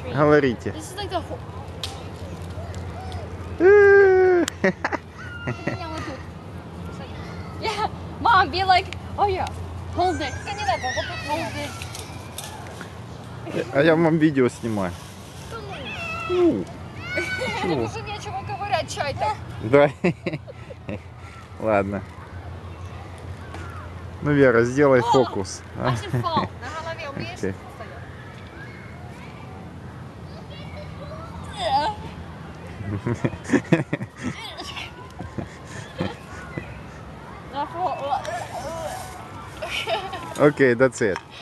Говорите. This is like the whole... Yeah, Mom, be like, oh yeah, hold it. Hold it. А я вам видео снимаю. Нам уже нечего ковырять чай-то. Да. Ладно. Ну, Вера, сделай фокус. I should fall. На голове умеешь Окей. стоять? Okay, that's it.